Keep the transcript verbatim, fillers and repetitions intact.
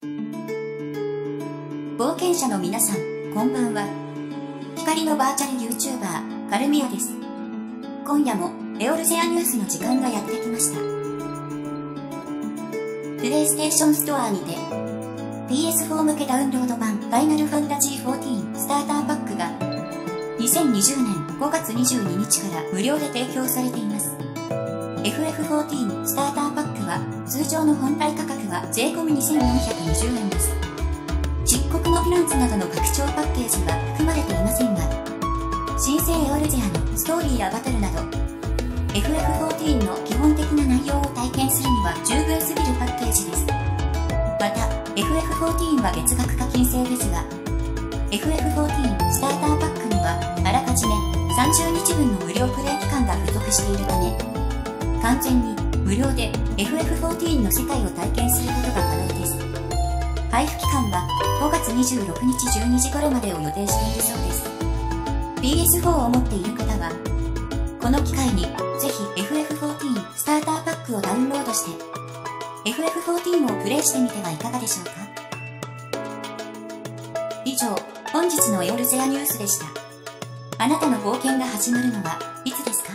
冒険者の皆さん、こんばんは。光のバーチャル YouTuber、カルミヤです。今夜もエオルゼアニュースの時間がやってきました。プレイステーションストアにて ピーエスフォー 向けダウンロード版ファイナルファンタジーフォーティーンスターターパックがにせんにじゅうねんごがつにじゅうににちから無料で提供されています。エフエフフォーティーン スターターパックは通常の本体価格は税込みにせんよんひゃくにじゅうえんです。漆黒のフィランツなどの拡張パッケージは含まれていませんが、新生エオルゼアのストーリーやバトルなど エフエフフォーティーン の基本的な内容を体験するには十分すぎるパッケージです。また エフエフフォーティーン は月額課金制ですが、 エフエフフォーティーン スターターパックにはあらかじめさんじゅうにちぶんの無料プレイ期間が付属しているため、完全に無料で エフエフフォーティーン の世界を体験することが可能です。配布期間はごがつにじゅうろくにちじゅうにじ頃までを予定しているそうです。 ピーエスフォー を持っている方はこの機会にぜひ エフエフフォーティーン スターターパックをダウンロードして エフエフフォーティーン をプレイしてみてはいかがでしょうか。以上、本日のエオルゼアニュースでした。あなたの冒険が始まるのはいつですか？